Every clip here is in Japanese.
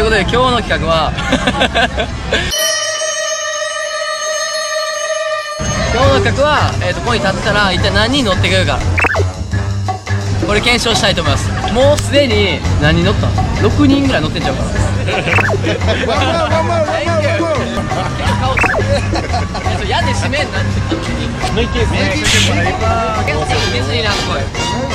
いうことで今日の企画は今日の企画は、ここに立ったら一体何人乗ってくるか、これ検証したいと思います。もうすでに何人乗った？ 6 人ぐらい乗ってんちゃうかな。屋根閉めんなって勝手に。抜いてですね。別になんかこれ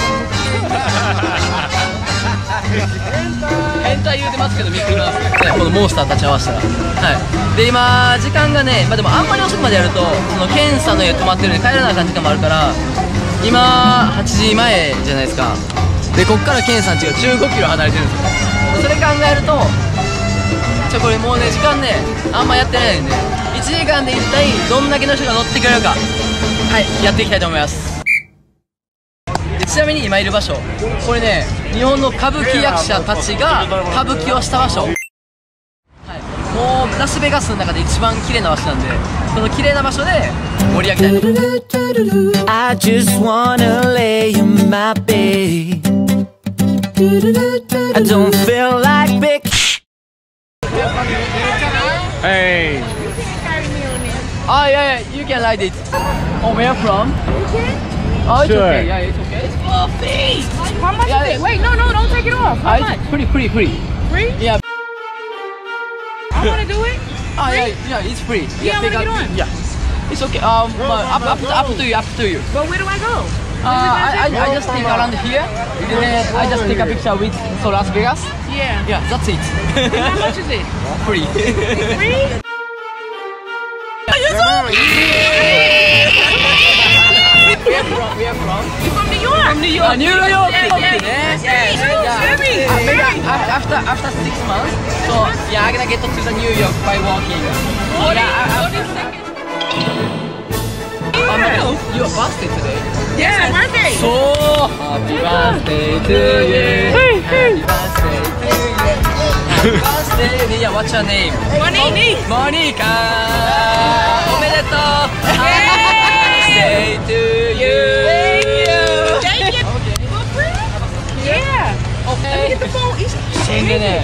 変態言うてますけど見送ります。このモンスター立ち合わせたら、はい。で今時間がね、でもあんまり遅くまでやるとその検査の家止まってるんで帰らなあかん時間もあるから、今8時前じゃないですか。でこっから検査の地が15キロ離れてるんですよ。それ考えるとこれもうね時間ねあんまやってないんで、1時間で一体どんだけの人が乗ってくれるか、はいやっていきたいと思います。でちなみに今いる場所、これね日本の歌舞伎役者たちが歌舞伎をした場所、はい、もうラスベガスの中で一番綺麗な場所なんで、この綺麗な場所で盛り上げたいと思います。I just wanna lay in my bed. I don't feel like big. Hey. Oh yeah, you can ride it. Oh, where from? Oh, it's okay. Yeah, it's okay. It's fluffy. How much is it? Wait, no, don't take it off. How much? It's free. Free? Yeah. I wanna do it. Oh yeah, it's free. Yeah, I wanna get on. Yeah, it's okay. Up to you. But where do I go? I just take around here. Then I just take a picture with Las Vegas. Yeah. Yeah, that's it. How much is it? Free. Free? We are from? You from New York? From New York. New York. Maybe after 6 months. So yeah, I'm gonna get to the New York by walking. Your birthday today? Yeah, my birthday. So happy birthday to you. Happy birthday to you. Happy birthday. Yeah, what's your name? Monica. Monica. おめでとう。Happy birthday to you. Thank you. Yeah. Okay. Let me get the phone. でね。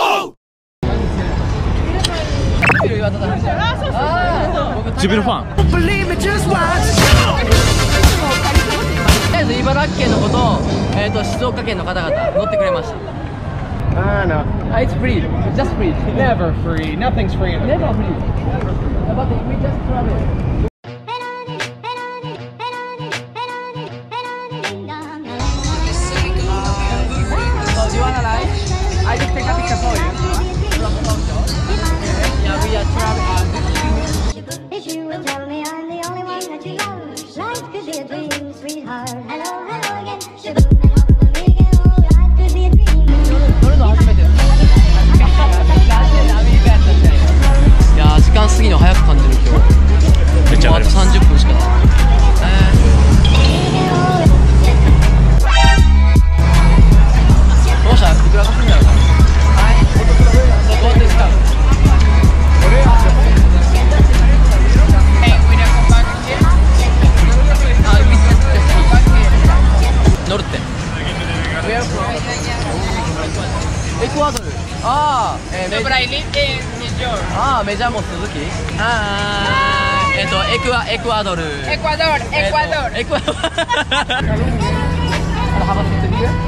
自分のファン。 とりあえず茨城県の子と、静岡県の方々乗ってくれました。 No. It's free, just free. Never free. Nothing's free. Never free. But we just travel. So you wanna ride? I just take a picture for you. Yeah, we are traveling. If you will tell me I'm the only one that you love, life could be a dream, sweetheart. Hello again. Shaboom, life could be a dream. 乗るの初めてです。いやー時間過ぎるの早く感じる今日。 めっちゃもうあと30分しかない。どうした？いくらかするんだろうな。はい。どうですか？乗るって。エクアドル。ああ、 No, but I live in New York. ああ、メジャーも鈴木。エクアドル。 Ecuador. エクアドル。幅ついてるよ。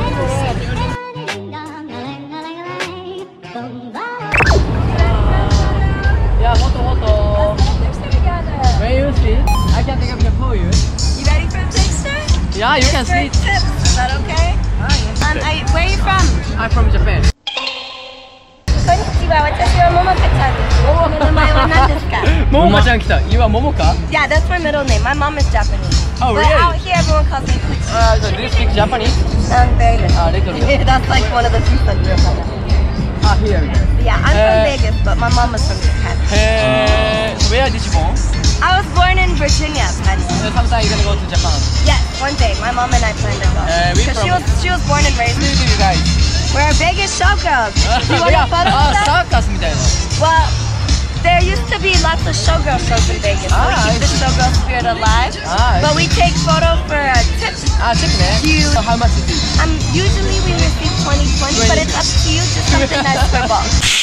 いや、もっと。Where you sit? I can take a picture for you. You ready for the picture? Yeah, you can sit. Tips. Is that okay? Where are you from? I'm from Japan. こんにちは。私はももかちゃんです。お名前は何ですか？ ももかちゃん来た。You are ももか？ Yeah, that's my middle name. My mom is Japanese. Oh, But really? out here, everyone calls me Kuchi. So do you speak Japanese? Very little. Little. That's like one of the few things. Here. Yeah, I'm from Vegas, but my mom is from Japan. Where did you born? I was born in Virginia, Penn. Sometime you're gonna go to Japan. Yes, one day. My mom and I plan to go. We Because from- she was born and raised. Where do you guys? We're Vegas showgirls. You want a photo of that? サーカスみたいな。 Well, there used to be lots of showgirl shows in Vegas. So we keep the showgirl spirit alive. But we take photos for a tip. Check ね。 You- How much is it? Usually we receive 20, but it's up to you. Just something nice for both.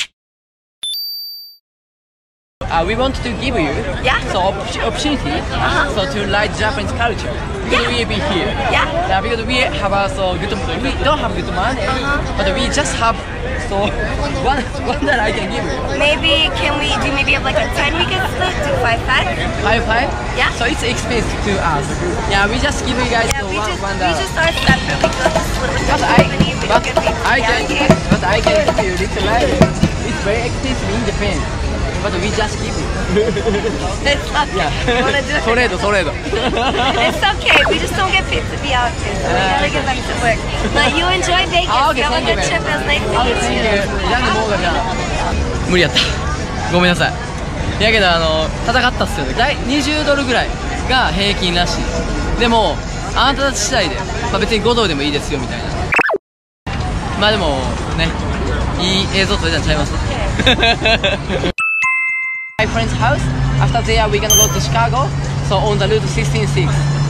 We want to give you Yeah. so opportunity so to like Japanese culture. Yeah. We will be here. Yeah. Yeah, because we have so good. We don't have good money, but we just have so one that I can give you. Maybe can we do maybe have like a 10 we could split to 5-5? 5. Yeah. So it's expensive to us. Yeah, we just give you guys Yeah, so we just $1. are separate. We go to split with But the I company. We don't get paid. I Yeah, can okay. give you little light. It's very expensive in Japan, but we just give you. It's okay. Yeah. You wanna do it? トレード。 It's okay. We just don't get paid to be out here. So we gotta get back to work. But you enjoy Vegas. Okay, Have a thank you good very trip. It was nice to much. meet you. じゃあもうじゃあ無理やった。ごめんなさい。やけど戦ったっすよね。$20ぐらいが平均らしい。でもあなたたち次第で、まあ、別に$5でもいいですよみたいな。まあでもね、いい映像撮れたんちゃいますMy friend's house. After there, we're gonna go to Chicago. So on the route 16-6.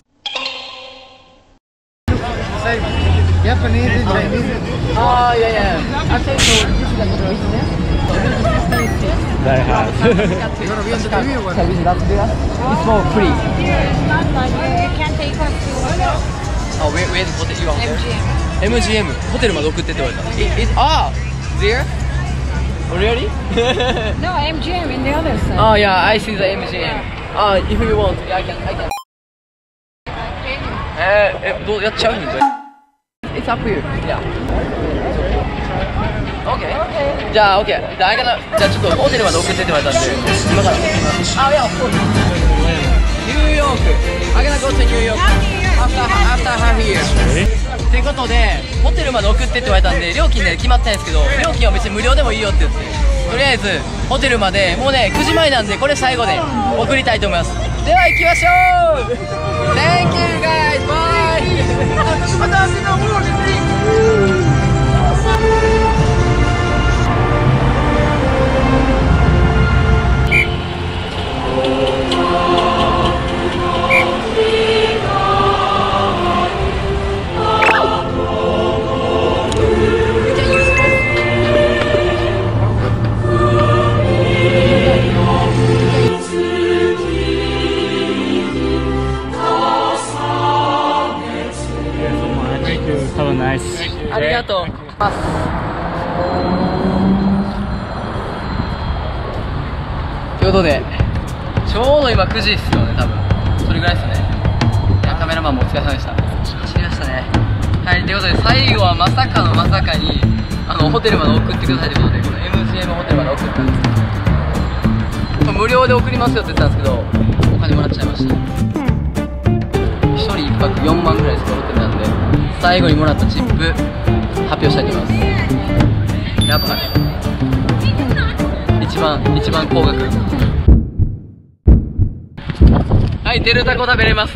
Japanese and Chinese. Oh yeah. Actually, so this is the business. So route 16-6. They have. You wanna be on the TV or what? Shall we Las Vegas? It's for free. You can't take us to Oh, where is hotel? You are hotel? MGM. ホテルまで送ってって言われた。There? Oh, really? No, MGM in the other side. Oh yeah, I see the MGM. If you want, I can. どうやっちゃうの？It's up to you. Yeah. Okay. じゃあ OK。じゃあちょっとホテルまで送ってって言われたんで、今から。いや、ニューヨーク。I'm gonna go to New York after half year. ってことで、ホテルまで送ってって言われたんで、料金ね決まってないんですけど、料金は別に無料でもいいよって言って、とりあえずホテルまでもうね9時前なんで、これ最後で送りたいと思います。では行きましょう。Thank you guys. Bye. ありがとう。ということで、ちょうど今9時ですよね、多分。それぐらいですね。いや、カメラマンもお疲れ様でした。走りましたね。はい、ということで、最後はまさかのまさかに、ホテルまで送ってくださいということで、この MGM ホテルまで送ったんですけど、無料で送りますよって言ってたんですけど、お金もらっちゃいました。1人1泊4万ぐらいですか、ホテルなんで、最後にもらったチップ、発表したいと思います。やばい。一番高額。はい、デルタコ食べれます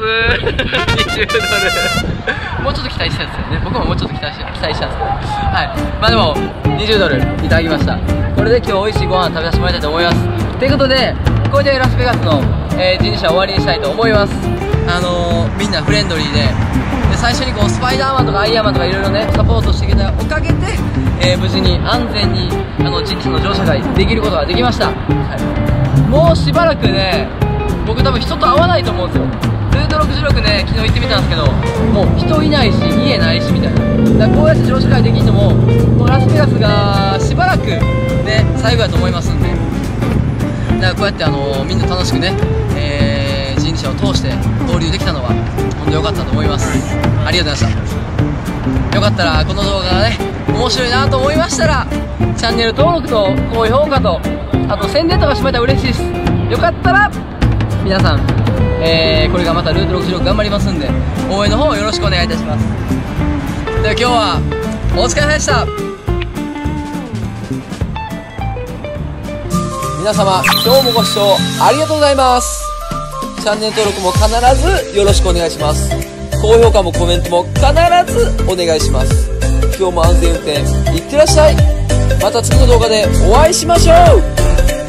。$20。もうちょっと期待したんですよね。僕ももうちょっと期待したんですけど。はい。まあでも、$20いただきました。これで今日美味しいご飯食べさせてもらいたいと思います。ということで、これでラスベガスの、人事車終わりにしたいと思います。みんなフレンドリーで、最初にこうスパイダーマンとかアイアンマンとかいろいろねサポートしてくれたおかげで、無事に安全に人事車の乗車会できることができました。はい、もうしばらくね、僕多分人と会わないと思うんですよ。ルート66ね、昨日行ってみたんですけど、もう人いないし家ないしみたいな。だからこうやって乗車会できるのも、もうラスベガスがしばらくね最後やと思いますんで、だからこうやってみんな楽しくね、人事車を通して交流できたのは本当良かったと思います。ありがとうございました。よかったらこの動画がね面白いなと思いましたら、チャンネル登録と高評価と、あと宣伝とかしてもらえたら嬉しいです。よかったら皆さん、これがまたルート66頑張りますんで、応援の方よろしくお願いいたします。では今日はお疲れ様でした。皆様今日もご視聴ありがとうございます。チャンネル登録も必ずよろしくお願いします。高評価もコメントも必ずお願いします。今日も安全運転いってらっしゃい。また次の動画でお会いしましょう。